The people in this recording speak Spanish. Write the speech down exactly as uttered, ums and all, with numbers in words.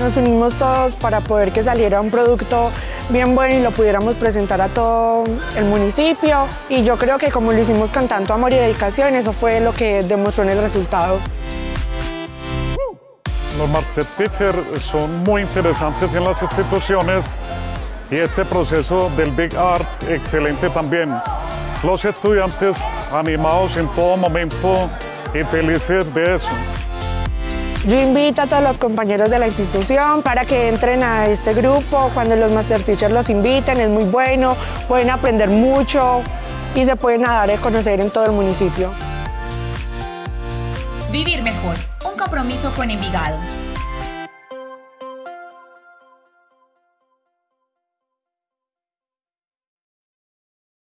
Nos unimos todos para poder que saliera un producto bien bueno y lo pudiéramos presentar a todo el municipio. Y yo creo que como lo hicimos con tanto amor y dedicación, eso fue lo que demostró en el resultado. Los Master Teachers son muy interesantes en las instituciones y este proceso del Big Art, excelente también. Los estudiantes animados en todo momento y felices de eso. Yo invito a todos los compañeros de la institución para que entren a este grupo cuando los Master Teachers los inviten, es muy bueno, pueden aprender mucho y se pueden dar a conocer en todo el municipio. Vivir mejor, un compromiso con Envigado.